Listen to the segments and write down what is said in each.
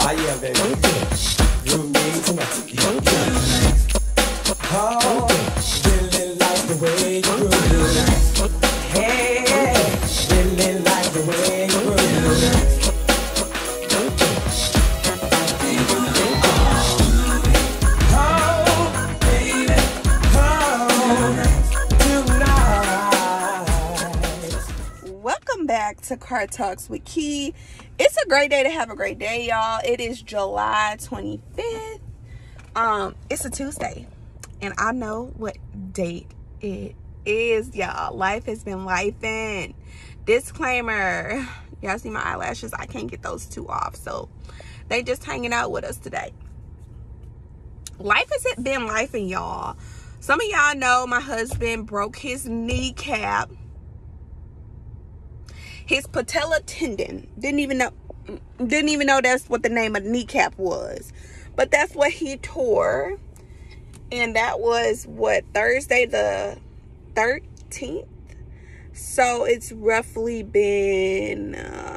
Oh yeah, baby. Groove me tonight. Oh, really like the way you groove. Hey, really like the way you groove. Oh, baby, oh, tonight. Welcome back to Car Talks with Key. It's a great day to have a great day, y'all. It is July 25th. It's a Tuesday, and I know what date it is, y'all. Life has been lifing. Disclaimer, y'all see my eyelashes? I can't get those two off, so they just hanging out with us today. Life has been lifing, y'all. Some of y'all know my husband broke his kneecap. His patella tendon. Didn't even know that's what the name of the kneecap was. But that's what he tore. And that was what, Thursday the 13th? So it's roughly been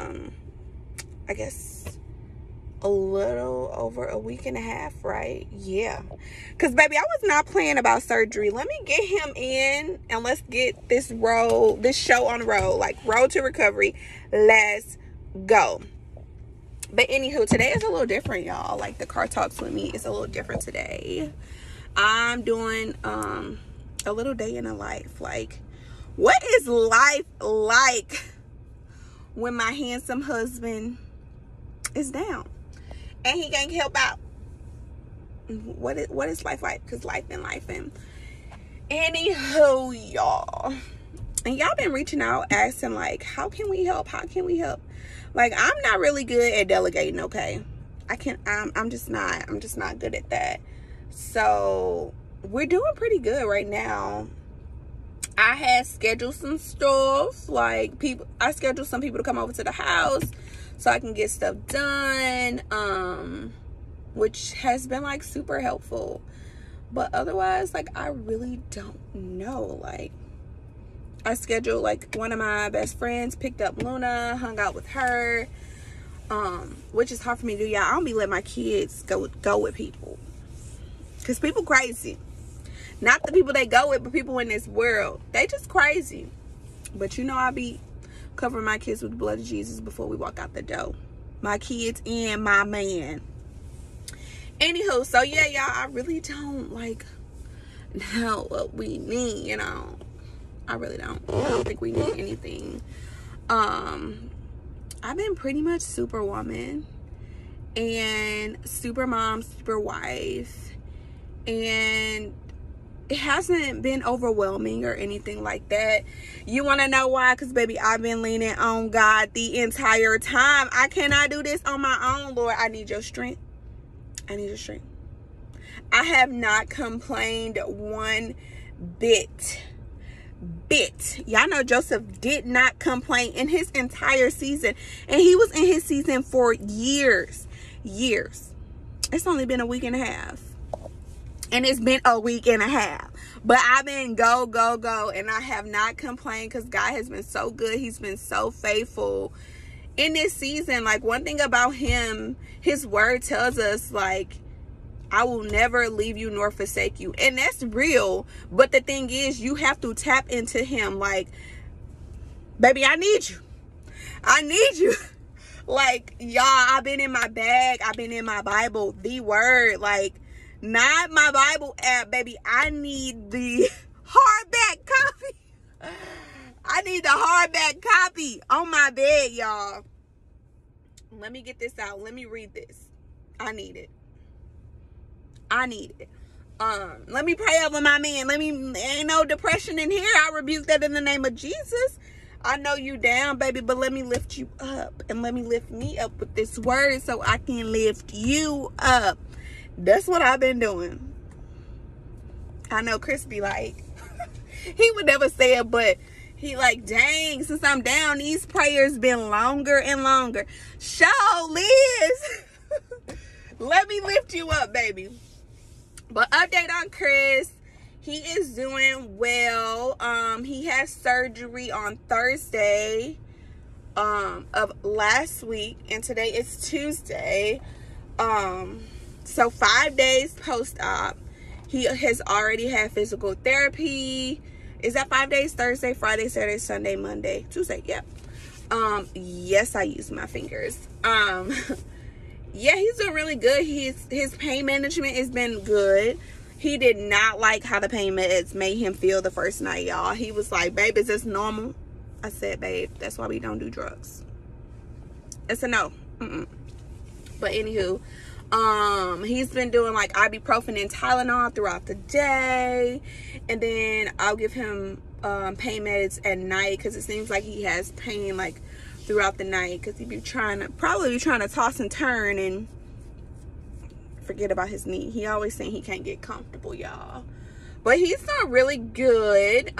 I guess a little over a week and a half, right? Yeah. Because, baby, I was not playing about surgery. Let me get him in and let's get this show on the road. Like, road to recovery. Let's go. But, anywho, today is a little different, y'all. Like, the Car Talks with me is a little different today. I'm doing a little day in a life. Like, what is life like when my handsome husband is down? And he can't help out. What is life like? Because life been life. And anywho, y'all. And y'all been reaching out asking, like, how can we help? How can we help? Like, I'm not really good at delegating, okay? I'm just not good at that. So we're doing pretty good right now. I had scheduled some stuff. Like, I scheduled some people to come over to the house so I can get stuff done, which has been, like, super helpful. But otherwise, like, I really don't know. Like, I scheduled, like, one of my best friends picked up Luna, hung out with her, which is hard for me to do, y'all. I don't be letting my kids go with people, because people crazy. Not the people they go with, but people in this world. They just crazy. But you know, I be covering my kids with the blood of Jesus before we walk out the door. My kids and my man. Anywho, so yeah, y'all, I really don't, like, know what we need, you know. I really don't. I don't think we need anything. I've been pretty much superwoman and super mom, super wife. And it hasn't been overwhelming or anything like that. You want to know why? Because, baby, I've been leaning on God the entire time. I cannot do this on my own, Lord. I need your strength. I need your strength. I have not complained one bit. Y'all know Joseph did not complain in his entire season. And he was in his season for years. It's only been a week and a half. And it's been a week and a half. But I've been go. And I have not complained because God has been so good. He's been so faithful in this season. Like, one thing about him, his word tells us, like, I will never leave you nor forsake you. And that's real. But the thing is, you have to tap into him. Like, baby, I need you. I need you. Like, y'all, I've been in my bag. I've been in my Bible, the word. Like, not my Bible app, baby. I need the hardback copy. I need the hardback copy on my bed, y'all. Let me get this out. Let me read this. I need it. Let me pray over my man. Ain't no depression in here. I rebuke that in the name of Jesus. I know you down, baby, but let me lift you up. And let me lift me up with this word so I can lift you up. That's what I've been doing. I know Chris be like, he would never say it, but he like, dang, since I'm down, these prayers been longer and longer. Show, Liz. Let me lift you up, baby. But update on Chris. He is doing well. He had surgery on Thursday of last week, and today is Tuesday. So 5 days post-op, he has already had physical therapy. Is that 5 days? Thursday, Friday, Saturday, Sunday, Monday, Tuesday. Yep. Yes, I use my fingers. Yeah, he's doing really good. His pain management has been good. He did not like how the pain meds made him feel the first night, y'all. He was like, babe, is this normal? I said, babe, that's why we don't do drugs. It's a no. But anywho, he's been doing like ibuprofen and Tylenol throughout the day, and then I'll give him pain meds at night, because it seems like he has pain like throughout the night, because he be probably be trying to toss and turn and forget about his knee. He always saying he can't get comfortable, y'all. But he's doing really good.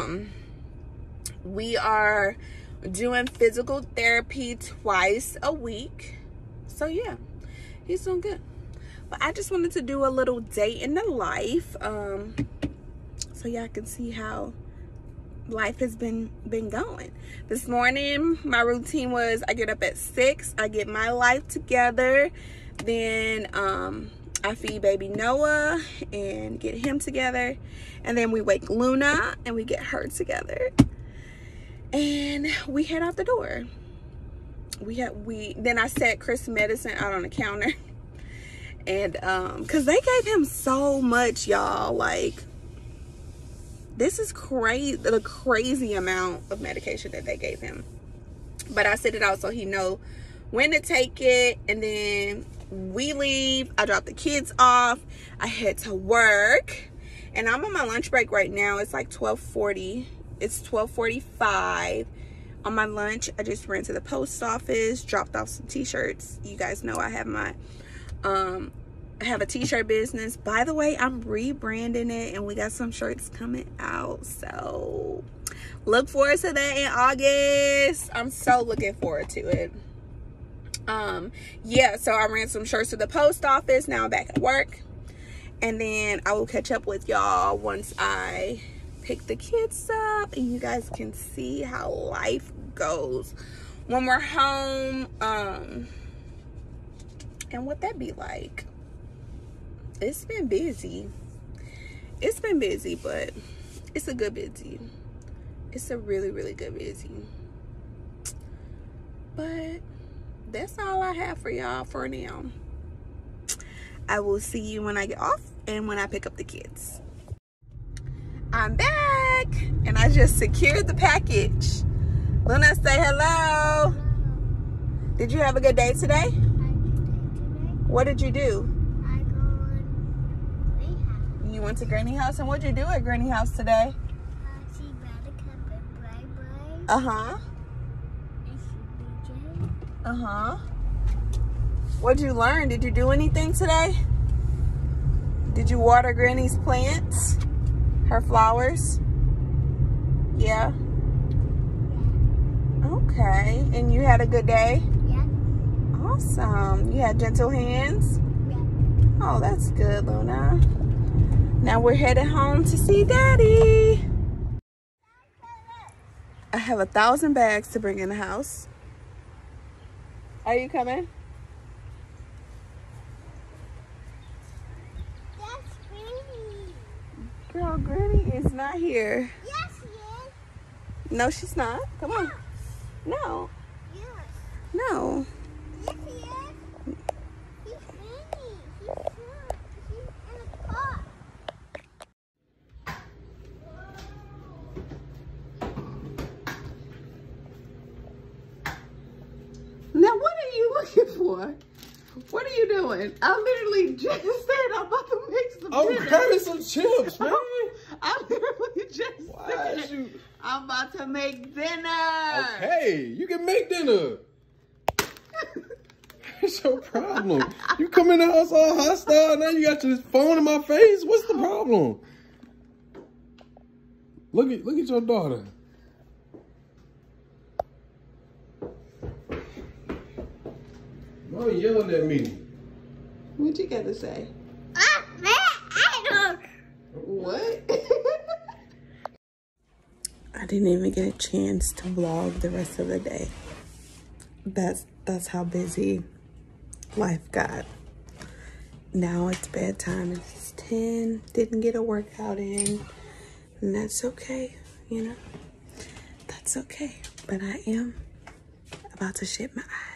We are doing physical therapy twice a week. So yeah, he's doing good. But I just wanted to do a little day in the life, so y'all can see how life has been going. This morning my routine was I get up at 6, I get my life together, then I feed baby Noah and get him together, and then we wake Luna and we get her together, and we head out the door. Then I set Chris medicine out on the counter, and because they gave him so much, y'all. Like, this is crazy, the crazy amount of medication that they gave him. But I set it out so he know when to take it, and then we leave. I drop the kids off, I head to work, and I'm on my lunch break right now. It's like 12:40. It's 12:45. On my lunch, I just ran to the post office, dropped off some t-shirts. You guys know I have my I have a t-shirt business. By the way, I'm rebranding it, and we got some shirts coming out, so look forward to that in August. I'm so looking forward to it. Yeah, so I ran some shirts to the post office. Now I'm back at work, and then I will catch up with y'all once I pick the kids up, and you guys can see how life goes when we're home, and what that be like. It's been busy. It's been busy, but it's a good busy. It's a really, really good busy. But that's all I have for y'all for now. I will see you when I get off and when I pick up the kids. I'm back, and I just secured the package. Luna, say hello. Did you have a good day today? What did you do? I go to Granny House. You went to Granny House, and what did you do at Granny House today? She Buttercup and Bray. Uh-huh. And she BJ. Uh-huh. What'd you learn? Did you do anything today? Did you water Granny's plants? Her flowers? Yeah? Okay. And you had a good day? Yeah. Awesome. You had gentle hands? Yeah. Oh, that's good, Luna. Now we're headed home to see Daddy. I have 1,000 bags to bring in the house. Are you coming? That's Granny. Girl, Granny is not here. Yes, she is. No, she's not. Come on. No. Yes. No. Yes, she is. She's Granny. She's here. She's in the car. Now, what are you looking for? What are you doing? I literally just said I'm about to make some dinner. I'm grabbing some chips, man. I literally just Why said you... I'm about to make dinner. Okay, you can make dinner. What's your problem? You come in the house all hostile, now you got your phone in my face. What's the problem? Look at your daughter. Don't yelling at me. What you got to say? I don't. What? I didn't even get a chance to vlog the rest of the day. That's how busy life got. now it's bedtime. It's 10. Didn't get a workout in. And that's okay, you know. That's okay. But I am about to ship my eye.